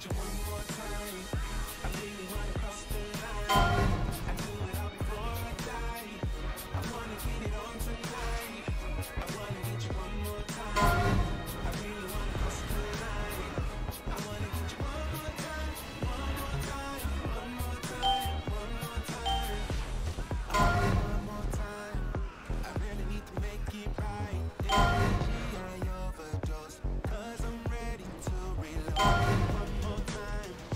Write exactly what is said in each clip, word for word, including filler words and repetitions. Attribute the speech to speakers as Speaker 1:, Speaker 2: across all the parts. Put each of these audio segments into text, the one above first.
Speaker 1: One more time.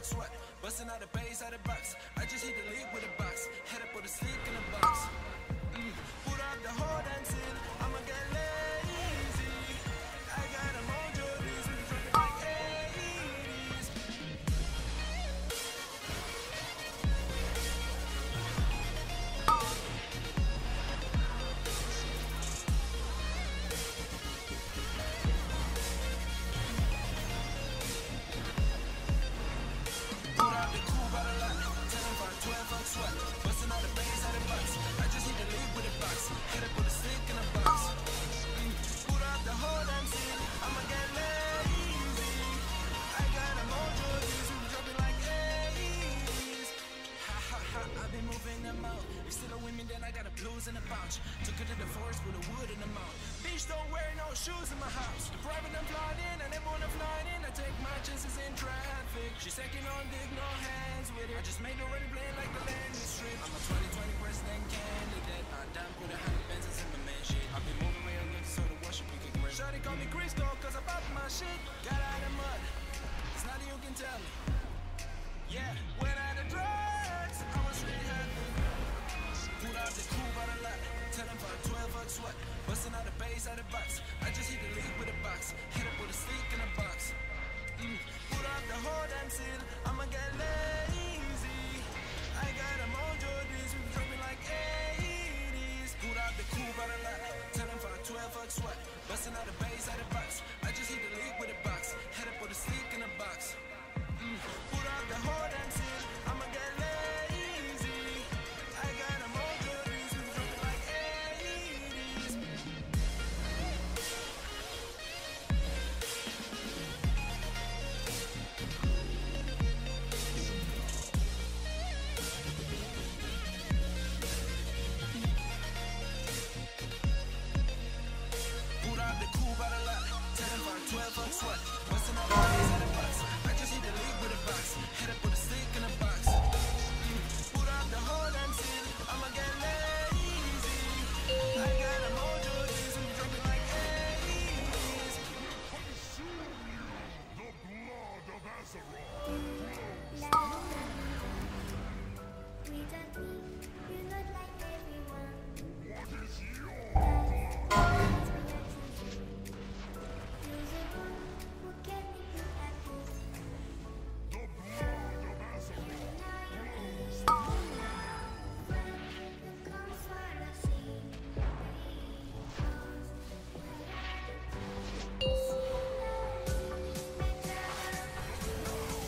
Speaker 1: sweat. Busting out the bass out the box. I just hit the league with a box. Head up with a stick in a box. Mm. Put up the whole damn scene. I'ma get lazy. I got a mojo, this we drop it like eighties. Put out the cool by the lot. ten by twelve fuck sweat. Busting out the bass out the box. I just hit the league with a box. Hit it with a stick in a box. Mm. Put out the whole damn scene. I'ma get lazy. I got a mojo, this we drop it like eighties. Ha ha ha, I've been moving them out. You still with me, then I got a blues in the pouch. Took her to the forest with a wood in the mouth. Bitch, don't wear no shoes in my house. The private I'm flying in, and they wanna fly in. I take my chances in traffic. She second on dick, no hands with it. I just made her ready playing like the landing strip. I'm a twenty twenty president candidate. I'm down with a hundred Benzes in my man shit. I've been moving real good, so the worship you can grip. Shawty call me Crisco, cause I pop my shit. Got out of mud. It's nothing you can tell me. Yeah, went out of drugs. I was really happy. Put out the cool by the lot. ten by twelve fuck sweat. Busting out the bass out the box. I just hit the league with a box. Hit up with a stick in a box. Mm. Put out the whole damn scene. I'ma get lazy. I got a mojo, this we drop it like eighties. Put out the cool by the lot. ten by twelve fuck sweat. Busting out the bass out the box. I just hit the league with a box. Hit up with a stick in a box. Mm. Put out the whole damn scene. I'ma get lazy. I got a mojo, this we drop it like eighties. Put out the cool by the lot. ten by twelve fuck sweat. Busting out the bass out the box. I just hit the league with a box. Hit up with a stick in a box. Mm. Put out the whole damn scene. I'ma get lazy. I got a mojo, this we drop it like eighties.
Speaker 2: The blood of Azeroth.
Speaker 3: We don't need, you look like everyone.
Speaker 2: What is yours?
Speaker 3: You're the one who can make me happy.
Speaker 2: The blood of Azeroth.
Speaker 3: Now you're east. When you come for the sea, because we are the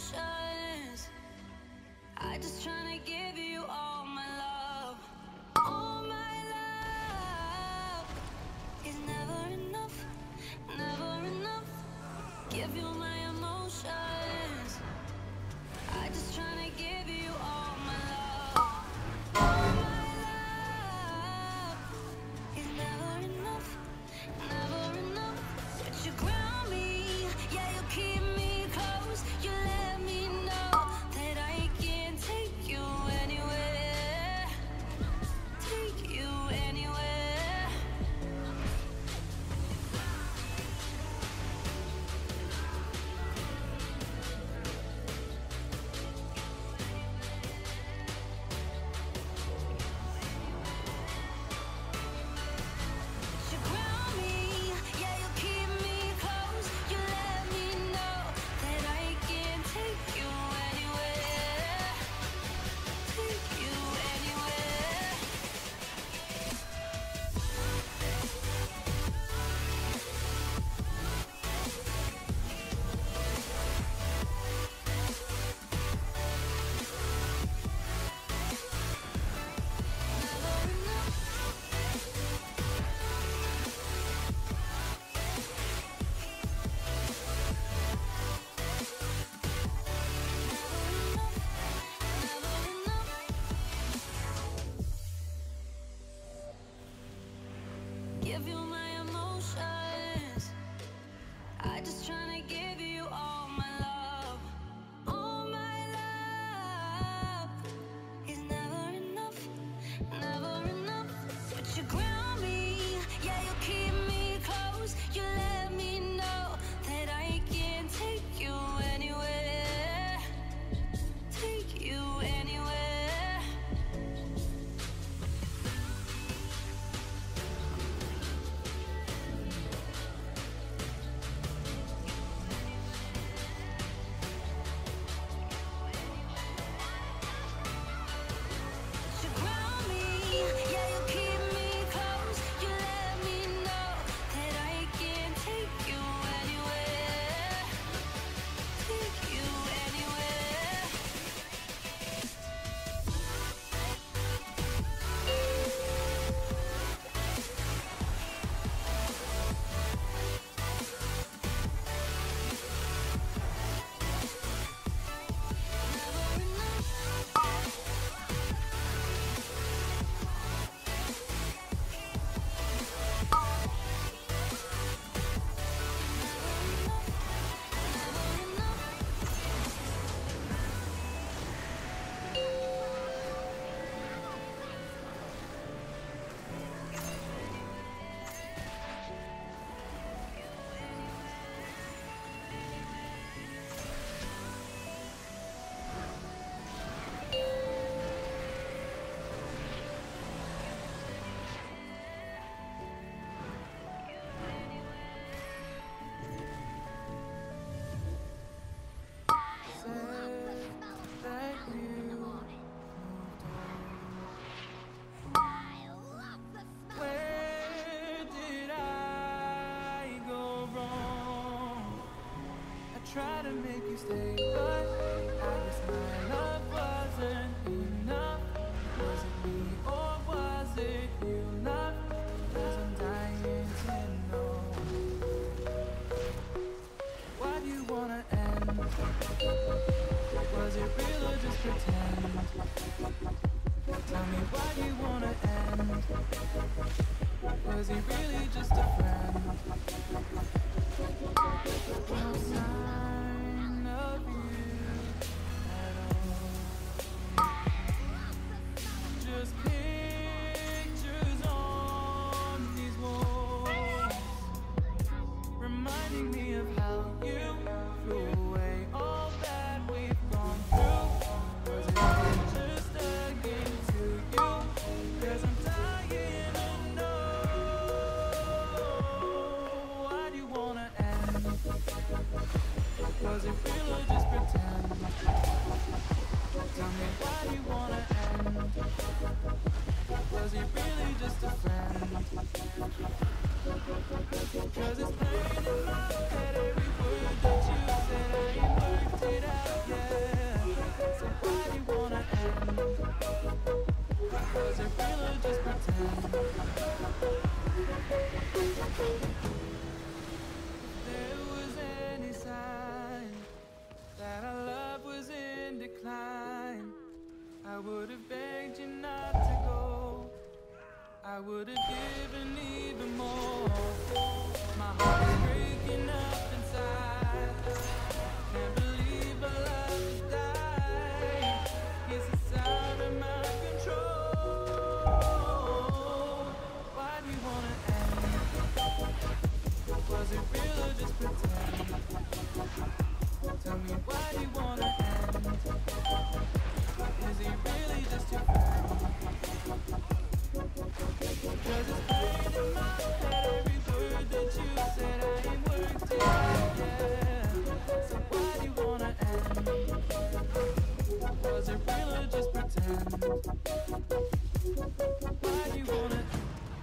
Speaker 3: emotions. I just tryna give you all my love. All my love is never enough, never enough. Give you my emotions. I just tryna give you all my love. All my love is never enough, never enough. But you ground me, yeah, you keep me close. You let me know that I can take you anywhere, take you anywhere. You ground me, yeah, you keep me close. You let me know that I can take you anywhere, take you anywhere. Never enough. Give you my emotions. I just tryna give you all my love. All my love is never enough, never enough. But you ground me, yeah, you keep me close. You let me know that I can take you anywhere, take you anywhere. You ground me, yeah, you keep me close. You let me know that I can take you anywhere, take you anywhere. Never enough. Never enough.
Speaker 4: Where did I go wrong? I tried to make you stay, but I guess my love wasn't enough. Was it me or was it you, love? 'Cause I'm dying to know. Why do you wanna end? Was it real or just pretend? Tell me why you wanna end. Was he really just a friend? No sign of you at all. Just pictures on these walls, reminding me of how you threw away all that we've gone through. Was it all just a game to you? 'Cause I'm dying to know. decline. I would have begged you not to go. I would have given even more. My heart is breaking up inside. Can't believe our love has died. Yes, it's out of my control. Why do you wanna end? Was it real or just pretend? Tell me, why do you wanna end? Is he really just your friend? Cause it's playing in my head, every word that you said, I ain't worked it out, yeah. So why do you wanna end? Was it real or just pretend? Why do you wanna end?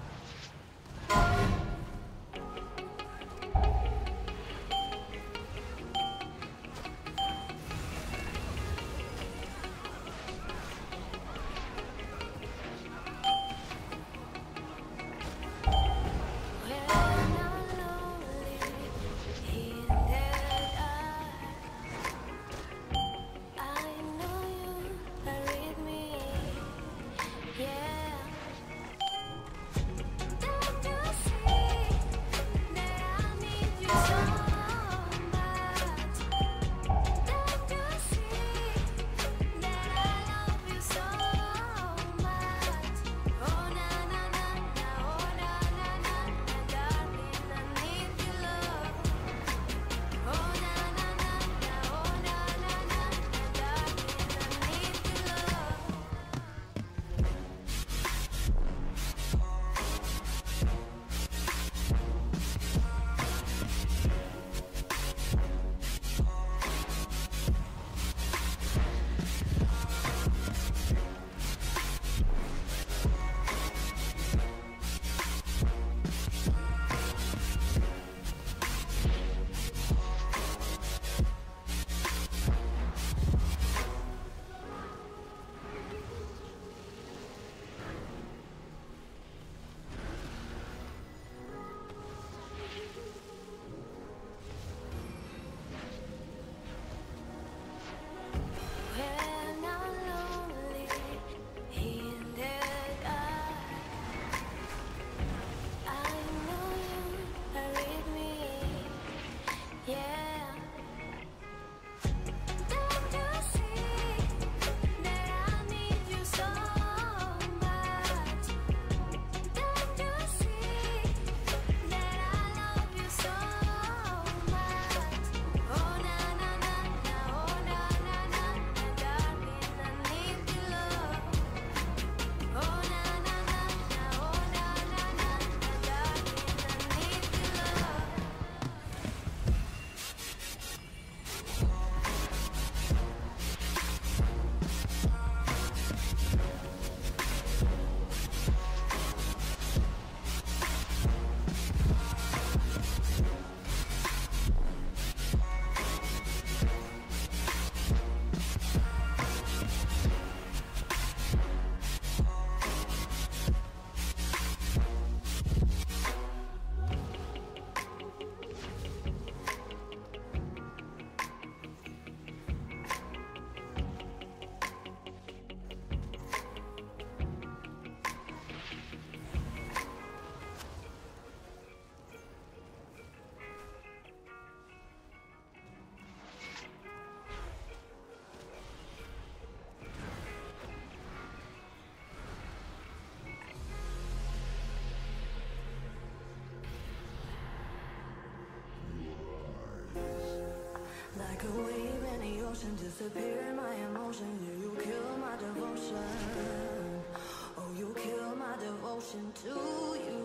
Speaker 5: Like a wave in the ocean, disappear in my emotion. Yeah, you kill my devotion. Oh, you kill my devotion to you.